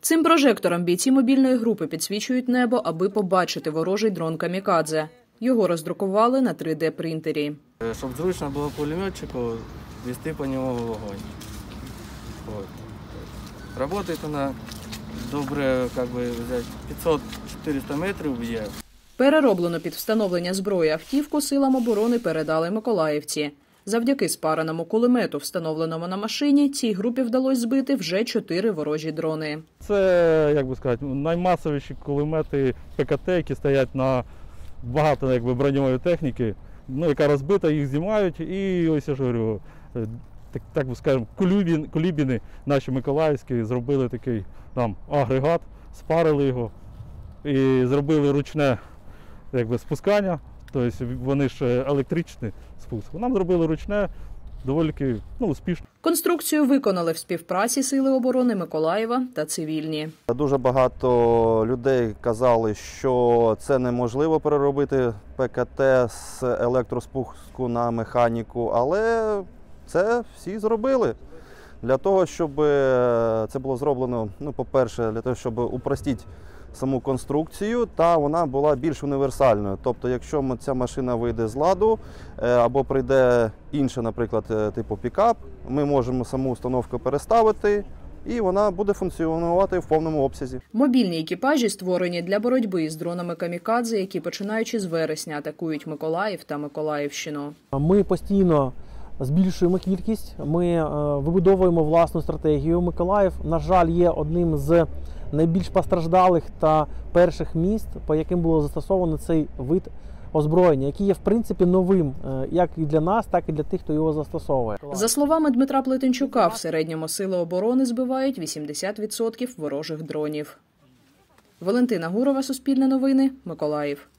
Цим прожектором бійці мобільної групи підсвічують небо, аби побачити ворожий дрон «Камікадзе». Його роздрукували на 3D-принтері. Щоб зручно було пулеметчику вести по ньому вогонь. Работает вона добре, 500-400 метрів б'є. Перероблену під встановлення зброї автівку силам оборони передали миколаївці. Завдяки спареному кулемету, встановленому на машині, цій групі вдалося збити вже 4 ворожі дрони. Це, наймасовіші кулемети ПКТ, які стоять на багато броньової техніки, яка розбита, їх знімають. І ось я ж говорю, кулібіни наші миколаївські зробили такий агрегат, спарили його і зробили ручне спускання. Тобто вони ж електричний спуск. Нам зробили ручне, доволі успішно. Конструкцію виконали в співпраці Сили оборони Миколаєва та цивільні. Дуже багато людей казали, що це неможливо переробити ПКТ з електроспуску на механіку, але це всі зробили. Для того, щоб це було зроблено, по-перше, для того, щоб упростити саму конструкцію, та вона була більш універсальною. Тобто, якщо ця машина вийде з ладу або прийде інша, наприклад, типу пікап, ми можемо саму установку переставити, і вона буде функціонувати в повному обсязі. Мобільні екіпажі створені для боротьби з дронами «Камікадзе», які, починаючи з вересня, атакують Миколаїв та Миколаївщину. Ми постійно збільшуємо кількість, ми вибудовуємо власну стратегію. Миколаїв, на жаль, є одним з найбільш постраждалих та перших міст, по яким було застосовано цей вид озброєння, який є, в принципі, новим як і для нас, так і для тих, хто його застосовує. За словами Дмитра Плетенчука, в середньому Сили оборони збивають 80% ворожих дронів. Валентина Гурова, Суспільне новини, Миколаїв.